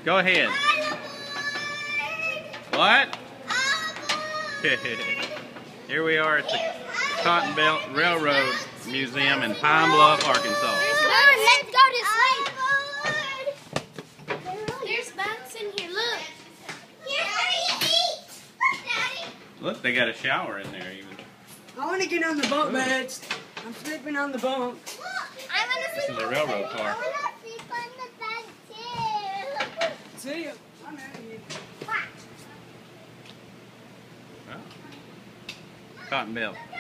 Go ahead. What? Here we are at the Cotton Belt Railroad Museum in Pine Bluff, Arkansas. Let's go to sleep. There's bugs in here. Look. Look, they got a shower in there even. I want to get on the bunk beds. I'm sleeping on the bunk. I'm gonna This is a railroad car. I want to sleep on the bed too. See you. I'm out of here. Oh. Cotton Belt.